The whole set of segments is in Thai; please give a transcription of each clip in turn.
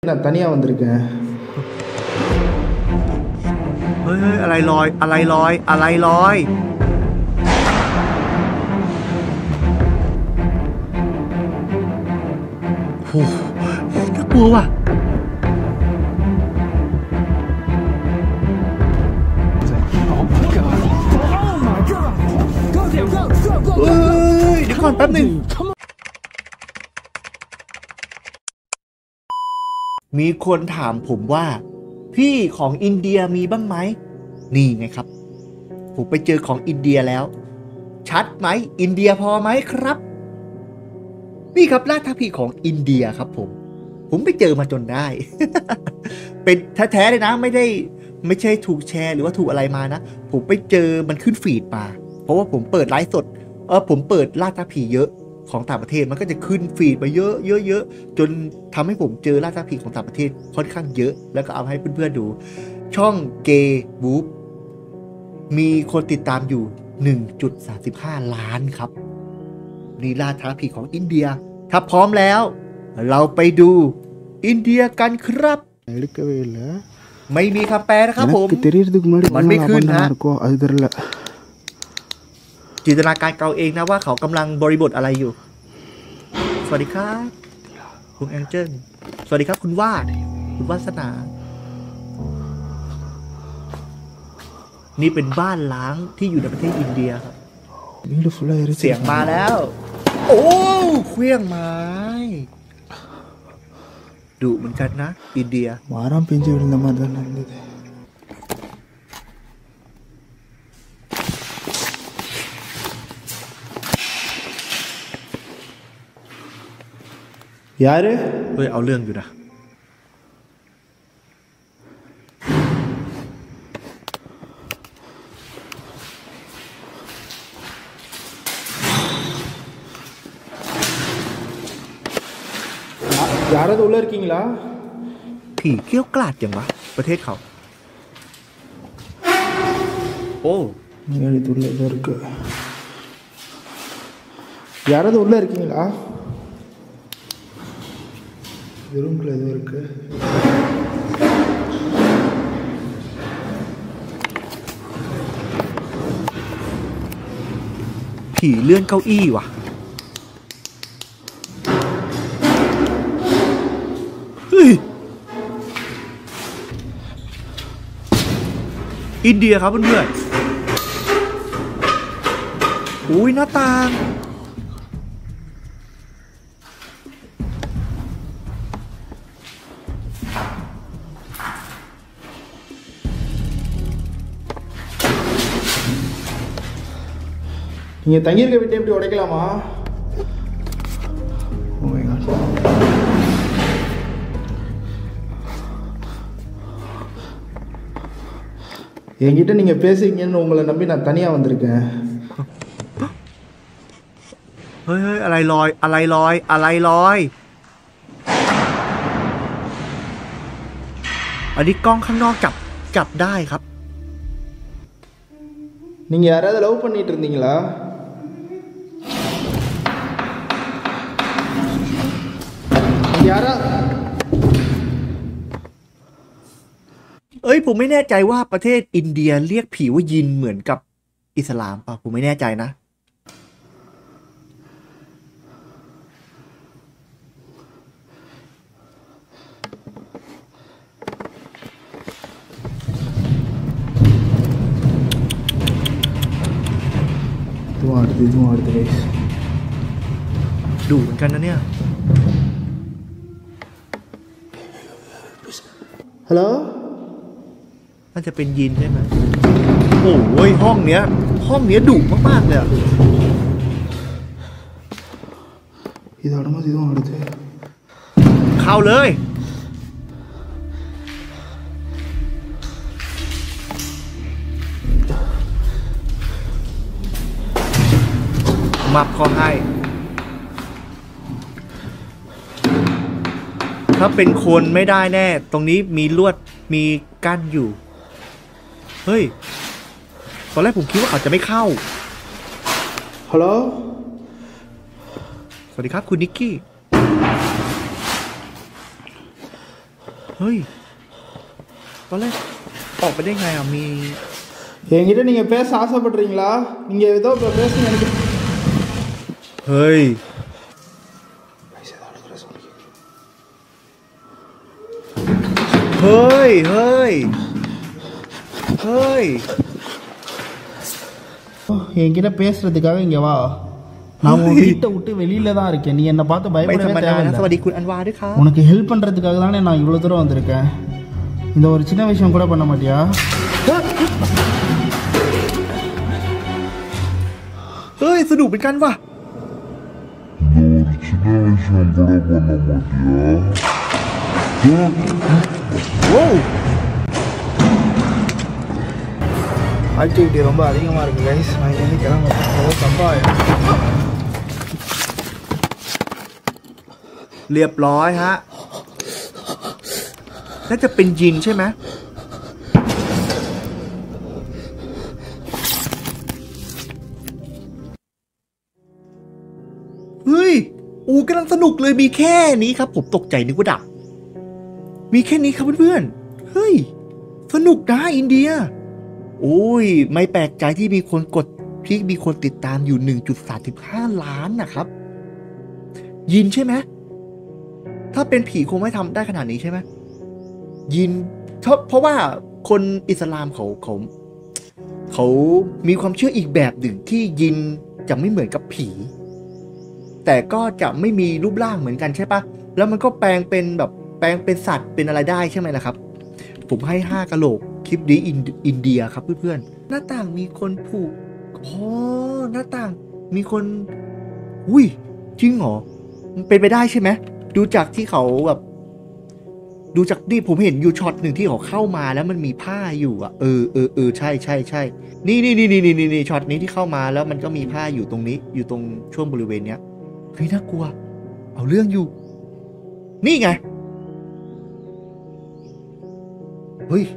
நான் தனியா வந்திருக்கேன் เฮ้ยอะไรลอยอะไรลอยอะไรลอยโหน่ากลัวว่ะเฮ้ยเดี๋ยวก่อนแป๊บหนึ่งมีคนถามผมว่าพี่ของอินเดียมีบ้างไหมนี่ไงครับผมไปเจอของอินเดียแล้วชัดไหมอินเดียพอไหมครับนี่ครับราชทัพพีของอินเดียครับผมไปเจอมาจนได้ เป็นแท้ๆเลยนะไม่ใช่ถูกแชร์หรือว่าถูกอะไรมานะผมไปเจอมันขึ้นฟีดมาเพราะว่าผมเปิดไลฟ์สดผมเปิดราชทัพพีเยอะของต่างประเทศมันก็จะขึ้นฟีดมาเยอะจนทำให้ผมเจอราชทัพพีของต่างประเทศค่อนข้างเยอะแล้วก็เอาให้เพื่อนๆดูช่องเกย์บู๊มีคนติดตามอยู่ 1.35 ล้านครับนี่ราชทัพพีของอินเดียถ้าพร้อมแล้วเราไปดูอินเดียกันครับไม่มีคำแปลนะครับผมมันไม่ขึ้นนะจินตนาการเกาเองนะว่าเขากำลังบริบทอะไรอยู่สวัสดีครับคุณแองเจิลสวัสดีครับคุณวาสนานี่เป็นบ้านล้างที่อยู่ในประเทศอินเดียครับเสียงมาแล้วโอ้เคลื่องไม้ดุเหมือนกันนะอินเดีย మారం పెంచి విడిన మాదిరి யாரு เฮ้ยเอาเรื่องอยู่นะ யாராவது உள்ள இருக்கீங்களா ผีเกี้ยวกลาดอย่างวะประเทศเขาโอ้ இது உள்ள ஏதோ இருக்கு யாராவது உள்ள இருக்கீங்களா ரூம்ல ஏதோ இருக்கு ผีเลื่อนเก้าอี้ว่ะเฮ้ยอินเดียครับเพื่อนๆอุ้ยหน้าต่าง நீங்க தங்கி இருக்க வீட்டை எப்படி உடைக்கலாமா ஓ மை காட் என்கிட்ட நீங்க பேசுவீங்கன்னு உங்களை நம்பி நான் தனியா வந்திருக்கேன் เฮ้ยอะไรลอยอะไรลอยอะไรลอยอันนี้กล้องข้างนอกจับได้ครับ நீங்க யாராவது லவ் பண்ணிட்டு இருந்தீங்களா เอ้ยผมไม่แน่ใจว่าประเทศอินเดียเรียกผีว่ายินเหมือนกับอิสลามป่ะผมไม่แน่ใจนะดูเหมือนกันนะเนี่ยฮัลโหลน่าจะเป็นยินใช่ไหมโอ้ยห้องเนี้ยดุมากๆเลยเข้าเลยมับเขาให้ถ้าเป็นคนไม่ได้แน่ตรงนี้มีลวดมีกั้นอยู่เฮ้ยตอนแรกผมคิดว่าเขาจะไม่เข้าฮัลโหลสวัสดีครับคุณนิกกี้เฮ้ยตอนแรกออกไปได้ไงอ่ะมี என்கிட்ட நீங்க பேச ஆசைப்படுறீங்களா? நீங்க ஏதோ பேசுங்க எனக்கு. เฮ้ยเฮ้ยเฮ้ยเฮ้ย என்கிட்ட பேசுறதுக்காக இங்க வா. நான் உன் வீட்டை விட்டு வெளியில தான் இருக்கேன். நீ என்ன பார்த்து ไม่ธร பயப்படவே รมดานะสวัส தேவையில்லை. ดีคุณอันวาด้วยครับ உனக்கு ஹெல்ப் பண்றதுக்காக தானே நான் இவ்வளவு தூரம் வந்திருக்கேன். இந்த ஒரு சின்ன விஷயம் கூட பண்ண மாட்டியா? เฮ้ยสนุกเป็นกันว่ะโว้ ஆக்டிவிட்டி ரொம்ப அதிகமா இருக்கு கைஸ். நான் இங்கே கிளம்புறேன். தப்பா เรียบร้อยฮะน่าจะเป็นยินใช่ไหมเฮ้ยกำลังสนุกเลยมีแค่นี้ครับผมตกใจนึกว่าดับมีแค่นี้ครับเพื่อนๆเฮ้ยสนุกนะอินเดียโอ้ยไม่แปลกใจที่มีคนติดตามอยู่ 1.35 ล้านนะครับยินใช่ไหมถ้าเป็นผีคงไม่ทำได้ขนาดนี้ใช่ไหมยินเพราะว่าคนอิสลามเขามีความเชื่ออีกแบบหนึ่งที่ยินจะไม่เหมือนกับผีแต่ก็จะไม่มีรูปร่างเหมือนกันใช่ปะแล้วมันก็แปลงเป็นสัตว์เป็นอะไรได้ใช่ไหมล่ะครับผมให้5กะโหลกคลิปนี้อินเดียครับเพื่อนๆหน้าต่างมีคนผูกหน้าต่างมีคนอุ้ยจริงเหรอมันเป็นไปได้ใช่ไหมดูจากที่เขาแบบดูจากนี่ผมเห็นอยู่ช็อตหนึ่งที่เขาเข้ามาแล้วมันมีผ้าอยู่อ่ะใช่นี่ช็อตนี้ที่เข้ามาแล้วมันก็มีผ้าอยู่ตรงนี้อยู่ตรงช่วงบริเวณเนี้ยเฮ้ยน่ากลัวเอาเรื่องอยู่นี่ไงเฮ้ย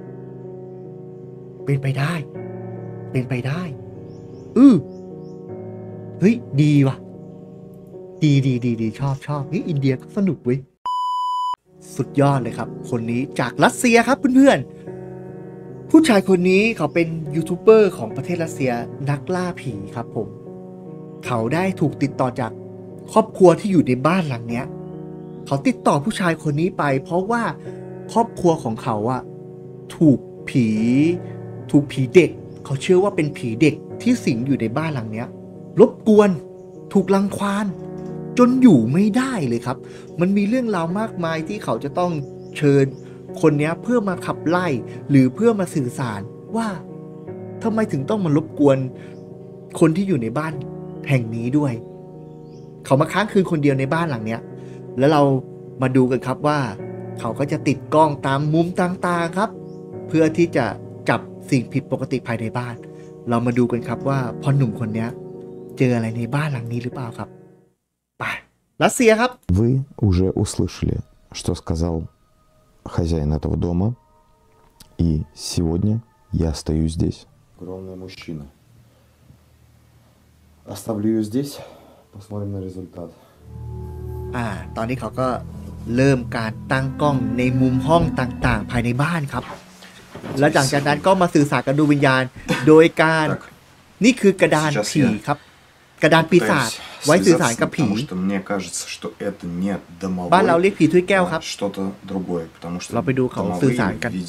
เป็นไปได้เฮ้ยดีว่ะดีชอบเฮ้ยอินเดียก็สนุกเว้ยสุดยอดเลยครับคนนี้จากรัสเซียครับเพื่อนๆผู้ชายคนนี้เขาเป็นยูทูบเบอร์ของประเทศรัสเซียนักล่าผีครับผมเขาได้ถูกติดต่อจากครอบครัวที่อยู่ในบ้านหลังเนี้ยเขาติดต่อผู้ชายคนนี้ไปเพราะว่าครอบครัวของเขาอะถูกผีเด็กเขาเชื่อว่าเป็นผีเด็กที่สิงอยู่ในบ้านหลังเนี้ยรบกวนถูกรังควานจนอยู่ไม่ได้เลยครับมันมีเรื่องราวมากมายที่เขาจะต้องเชิญคนนี้เพื่อมาขับไล่หรือเพื่อมาสื่อสารว่าทำไมถึงต้องมารบกวนคนที่อยู่ในบ้านแห่งนี้ด้วยเขามาค้างคืนคนเดียวในบ้านหลังเนี้ยแล้วเรามาดูกันครับว่าเขาก็จะติดกล้องตามมุมต่างๆครับเพื่อที่จะจับสิ่งผิดปกติภายในบ้านเรามาดูกันครับว่าพ่อหนุ่มคนนี้เจออะไรในบ้านหลังนี้หรือเปล่าครับไปรัสเซียครับ Вы уже услышали, что сказал хозяин этого дома, и сегодня я остаюсь здесь. Огромный мужчина. Оставлю ее здесь, посмотрим на результат. ตอนนี้เขาก็เริ่มการตั้งกล้องในมุมห้องต่างๆภายในบ้านครับและหลังจากนั้นก็มาสื่อสารกับดวงวิญญาณโดยการนี่คือกระดานผีครับกระดานปีศาจไว้สื่อสารกับผีบ้านเราเรียกผีถ้วยแก้วครับเราไปดูเขาสื่อสารกัน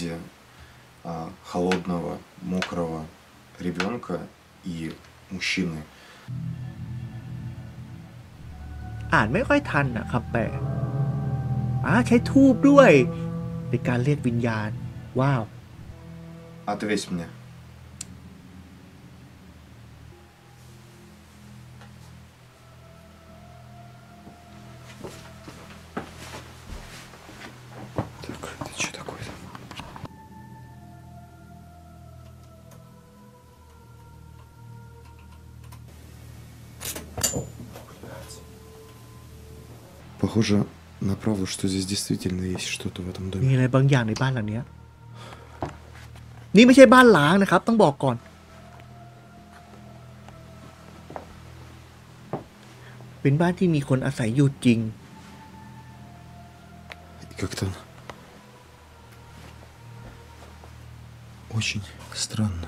อ่านไม่ค่อยทันนะครับแปลใช้ทูบด้วยในการเรียกวิญญาณว้าว Ответь мне. Так, это что такое-то? Похоже на правду, что здесь действительно есть что-то в этом доме. มีอะไรบางอย่างในบ้านหลังนี้นี่ไม่ใช่บ้านล้างนะครับต้องบอกก่อนเป็นบ้านที่มีคนอาศัยอยู่จริง Как-то очень странно.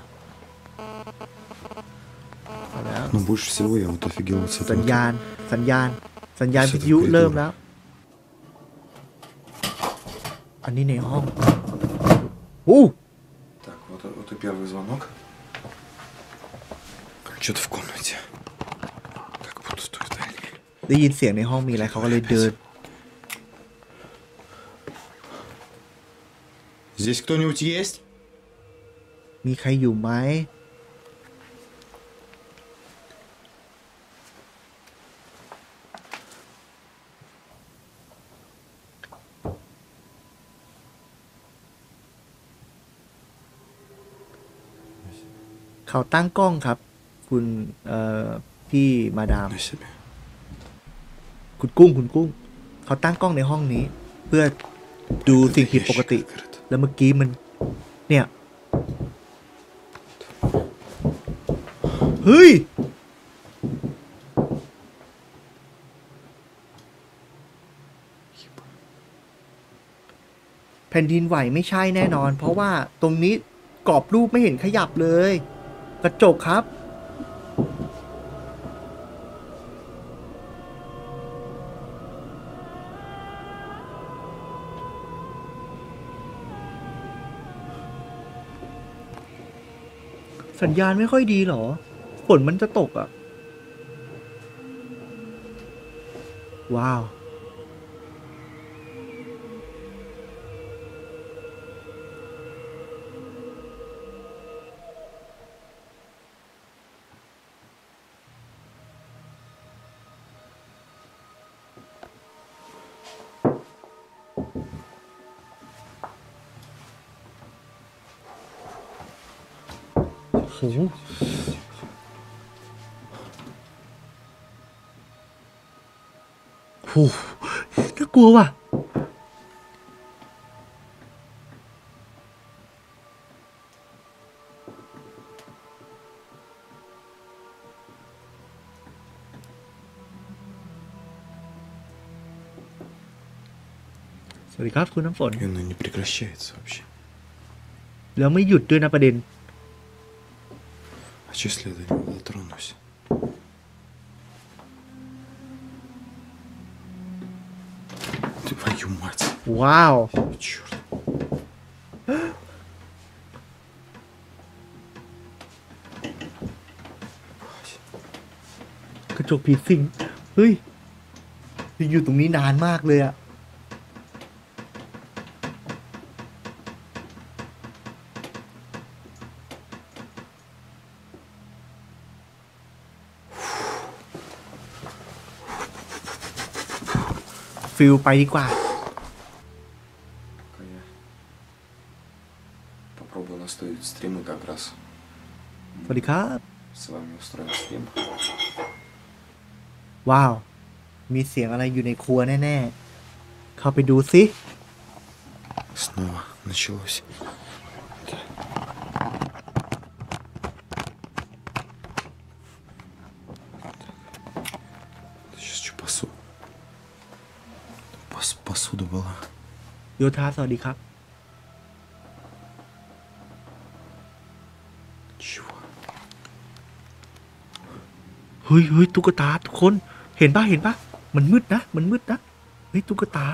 เอาแล้ว Но больше всего я вот офигел от สัญ этого. ญาณวิทยุเริ่มแล้ว อันนี้ในห้องอู้ Так, вот и первый звонок. Что-то в комнате. Как будто той в дальней. ได้ยินเสียงในห้องมีอะไรเขาก็เลยเดิน Здесь кто-нибудь есть? มีใครอยู่ไหมเขาตั้งกล้องครับ คุณพี่มาดาม На себе. คุณกุ้งเขาตั้งกล้องในห้องนี้ เพื่อดูสิ่งผิดปกติ Открыт. แล้วเมื่อกี้มัน เนี่ย เฮ้ย แผ่นดินไหวไม่ใช่แน่นอน เพราะว่าตรงนี้กรอบรูปไม่เห็นขยับเลย กระจกครับ สัญญาณไม่ค่อยดีหรอ ฝนมันจะตกอ่ะ ว้าว โห โห น่ากลัวว่ะ สวัสดีครับคุณน้ำฝน И оно не прекращается вообще. แล้วไม่หยุดด้วยนะประเด็น А что, если я до него дотронусь? Твою мать. ว้าว Черт. กระจกผีสิง เฮ้ยอยู่ตรงนี้นานมากเลยอะฟิลไปดีกว่า Я попробую настроить стримы как раз. สวัสดีครับ С вами устроим стрим. ว้าว มีเสียงอะไรอยู่ในครัวแน่ๆ เข้าไปดูสิ Снова началось. Сейчас что, посуда была. โยธาสวัสดีครับ Чего? เฮ้ยเฮ้ยตุ๊กตาทุกคน เห็นปะมันมืดนะ เฮ้ยตุ๊กตา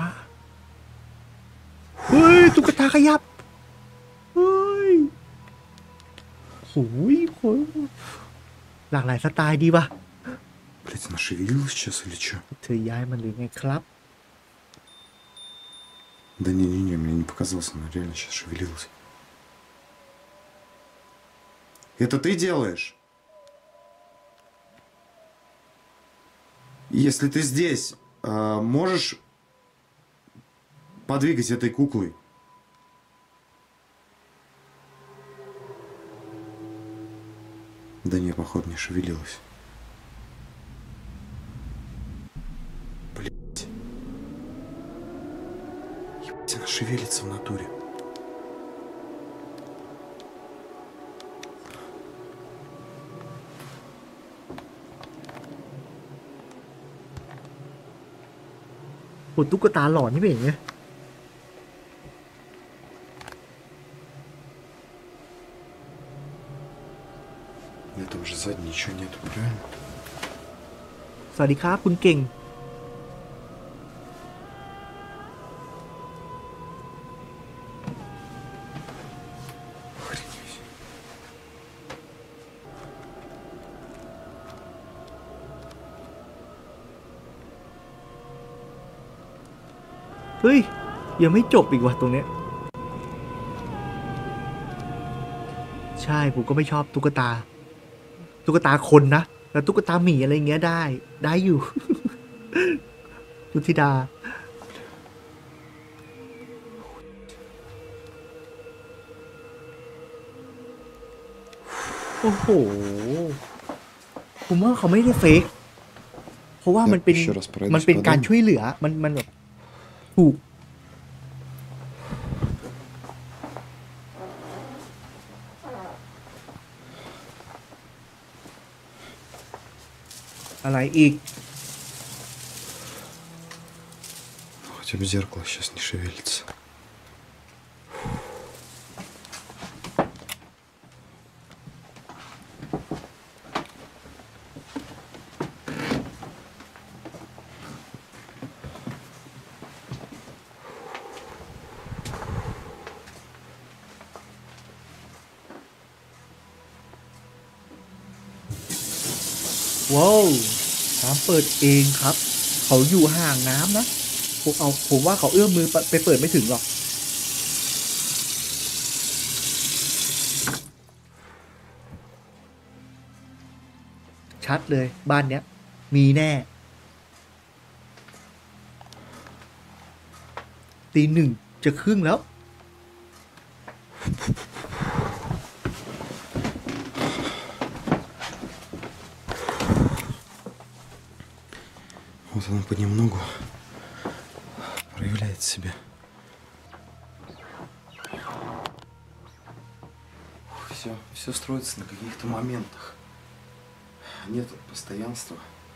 เฮ้ยตุ๊กตาขยับ เฮ้ยโอ้ยคนหลากหลายสไตล์ดีป่ะ Блять, она шевелилась сейчас или что? เธอย้ายมันหรือไงครับ Да не-не-не, мне не показалось, она реально сейчас шевелилась. Это ты делаешь? Если ты здесь, можешь подвигать этой куклой? Да не, походу, не шевелилась. Блять. Ебать, она шевелится в натуре. โหตุ๊กตาหลอนนี่เป็นอย่างเงี้ย На этом же сзади ничего нету, правильно? สวัสดีครับคุณเก่งเฮ้ยยังไม่จบอีกว่ะตรงเนี้ยใช่ผมก็ไม่ชอบตุ๊กตาคนนะแล้วตุ๊กตาหมีอะไรเงี้ยได้อยู่ คุณธิดาโอ้โหผมว่าเขาไม่ได้เฟกเพราะว่ามันเป็นการช่วยเหลือมันแบบถูกอะไรอีก Хотя бы зеркало сейчас не шевелится. ว้าวน้ำเปิดเองครับเขาอยู่ห่างน้ำนะผมว่าเขาเอื้อมมือไปเปิดไม่ถึงหรอกชัดเลยบ้านเนี้ยมีแน่ตีหนึ่งจะครึ่งแล้ว Вот она понемногу проявляет себя. Все строится на каких-то моментах. Нет постоянства.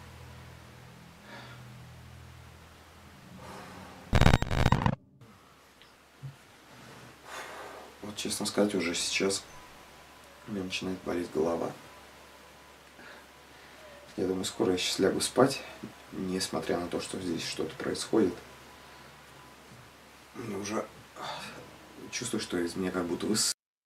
Вот, честно сказать, уже сейчас у меня начинает болеть голова. Я думаю, скоро я сейчас лягу спать, несмотря на то, что здесь что-то происходит. Но уже чувствую, что из меня как будто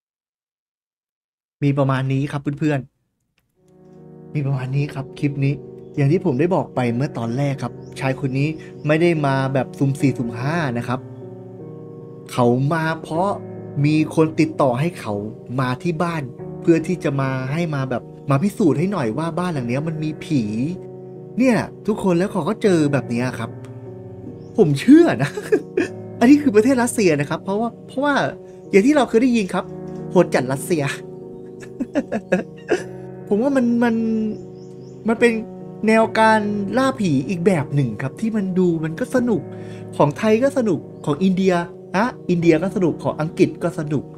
มีประมาณนี้ครับเพื่อนๆมีประมาณนี้ครับคลิปนี้อย่างที่ผมได้บอกไปเมื่อตอนแรกครับชายคนนี้ไม่ได้มาแบบสุ่ม4สุ่ม5นะครับเขามาเพราะมีคนติดต่อให้เขามาที่บ้านเพื่อที่จะมาให้มาแบบมาพิสูจน์ให้หน่อยว่าบ้านหลังนี้มันมีผีเนี่ยทุกคนแล้วเขาก็เจอแบบนี้ครับผมเชื่อนะ อันนี้คือประเทศรัสเซียนะครับเพราะว่าอย่างที่เราเคยได้ยินครับโหดจัดรัสเซีย ผมว่ามันเป็นแนวการล่าผีอีกแบบหนึ่งครับที่มันก็สนุกของไทยก็สนุกของอินเดียอินเดียก็สนุกของอังกฤษก็สนุก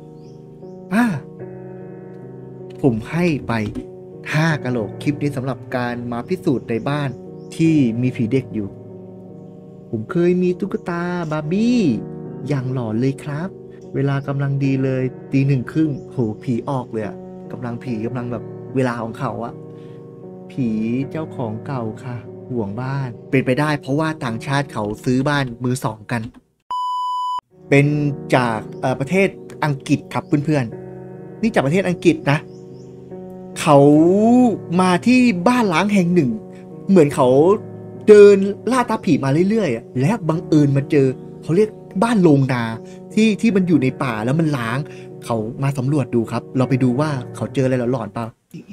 ผมให้ไป5 กะโหลกคลิปนี้สำหรับการมาพิสูจน์ในบ้านที่มีผีเด็กอยู่ผมเคยมีตุ๊กตาบาร์บี้อย่างหลอนเลยครับเวลากำลังดีเลยตี 1:30โหผีออกเลยอะผีกำลังแบบเวลาของเขาอะผีเจ้าของเก่าค่ะห่วงบ้านเป็นไปได้เพราะว่าต่างชาติเขาซื้อบ้านมือสองกันเป็นจากประเทศอังกฤษครับเพื่อนๆนี่จากประเทศอังกฤษนะเขามาที่บ้านล้างแห่งหนึ่งเหมือนเขาเดินล่าตาผีมาเรื่อยๆแล้วบังเอิญมาเจอเขาเรียกบ้านโรงนาที่มันอยู่ในป่าแล้วมันล้างเขามาสำรวจดูครับเราไปดูว่าเขาเจออะไรหลอนๆเปล่า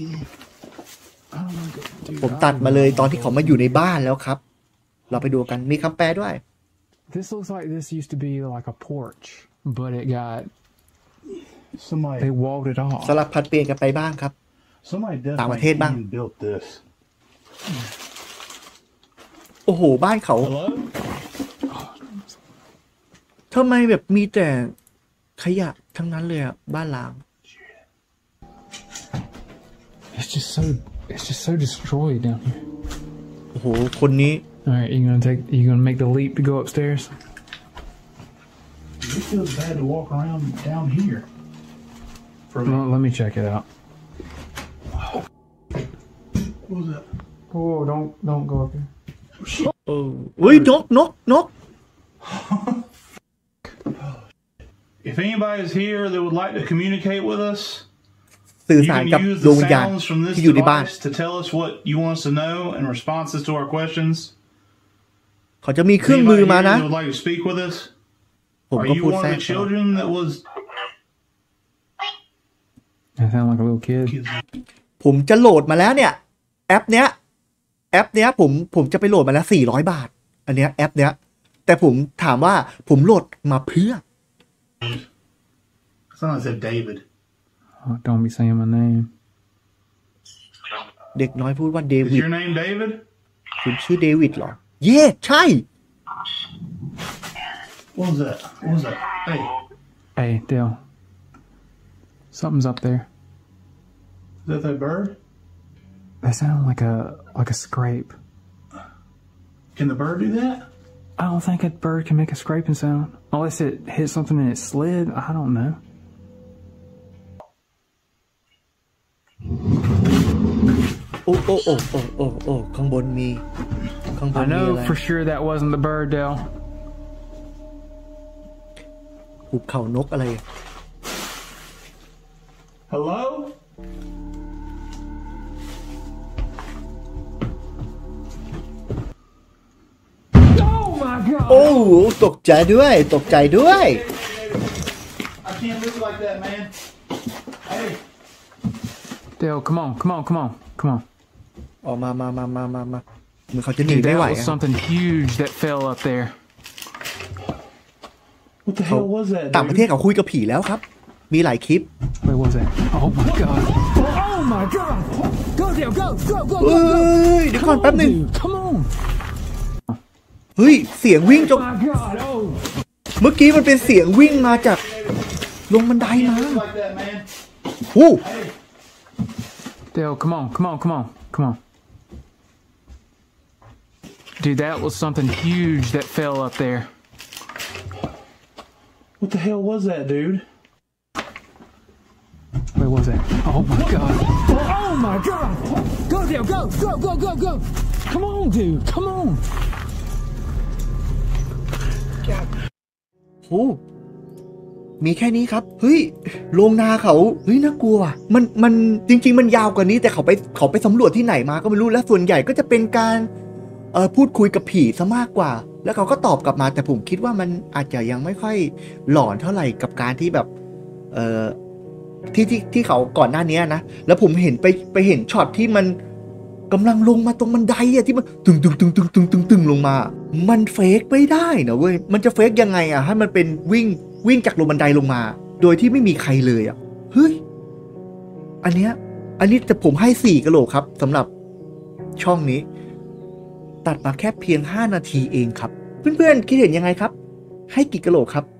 ผมตัดมาเลยตอนที่เขามาอยู่ในบ้านแล้วครับเราไปดูกันมีคำแปลด้วย This looks like this used to be like a porch, but it got they walled it off. สลับผัดเปลี่ยนกันไปบ้างครับต่างประเทศบ้างโอ้โหบ้านเขาทำไมแบบมีแต่ขยะทั้งนั้นเลยอะบ้านล้าง It's just so destroyed down here. โอ้โหคนนี้ Alright, you gonna make the leap to go upstairs? It feels bad to walk around down here. Well, let me check it out. What was that? Oh, don't go up there. อุ้ยนก If anybody is here that would like to communicate with us, สื่อ you สาร can กับ use ดว the งวิญญาณ sounds from this ที่อยู่ในบ้าน device to tell us what you want us to know and responses to our questions. เขาจะมีเครื่องมือ Anybody มา here นะ that would like to speak with us? ผม Are ก็ you พูด one แทร of ก the children that was? I sound like a little kid. ผมจะโหลดมาแล้วเนี่ยแอปเนี้ยผมจะไปโหลดมาแล้ว400 บาท อันเนี้ยแอปเนี้ยแต่ผมถามว่าผมโหลดมาเพื่อ Someone said David. Oh, don't be saying my name. เด็กน้อยพูดว่าเด Is วิด your name David? คุณชื่อเดวิดเหรอ เย่ใช่ What was that? What was that? Hey, Hey, Dale. Something's up there. is that bird? That sounded like a scrape. Can the bird do that? I don't think a bird can make a scraping sound unless it hit something and it slid. I don't know. โอ้ข้างบนมี I อะไร know for sure that wasn't the bird, Dale. หุบเขานกอะไร Hello? Oh my god! โอ้ตกใจด้วย I can't move like that, man. Hey, Dale, come on. ออกมาเหมือนเขาจะหนี Dude, ไม่ that ไหว was อะ something huge that fell up there. what the hell was that? ต่างประเทศ Dude? เขาคุยกับผีแล้วครับ มีหลายคลิป Where was that? Oh my god! Oh my god! Go, Dale, go! เฮ้ยเดี๋ยวก่อนแป๊บหนึง Dude, come on! เฮ้ยเสียงวิ่งจ Oh my god! Oh! เมื่อกี้มันเป็นเสียงวิ่งมาจากลงบันไดมา Move like that, man. โอ้ Hey, Dale, come on. Dude, that was something huge that fell up there. what the hell was that, dude? Where was that? Oh my god! Oh my god! Go, Dale, go! Come on, dude, come on! โหมีแค่นี้ครับ เฮ้ยโรงนาเขาเฮ้ยน่ากลัวว่ะมันจริงๆมันยาวกว่านี้แต่เขาไปสำรวจที่ไหนมาก็ไม่รู้และส่วนใหญ่ก็จะเป็นการพูดคุยกับผีซะมากกว่า แล้วเขาก็ตอบกลับมาแต่ผมคิดว่ามันอาจจะยังไม่ค่อยหลอนเท่าไหร่กับการที่แบบที่เขาก่อนหน้านี้นะแล้วผมเห็นไปเห็นช็อตที่มันกำลังลงมาตรงบันไดอะที่มันตึงลงมามันเฟกไม่ได้นะเว้ยมันจะเฟกยังไงอะให้มันเป็นวิ่งจากลงบันไดลงมา โดยที่ไม่มีใครเลยอะเฮ้ยอันนี้แต่ผมให้4 กะโหลกครับสำหรับช่องนี้ตัดมาแค่เพียง5 นาทีเองครับเพื่อนๆคิดเห็นยังไงครับให้กี่กะโหลกครับ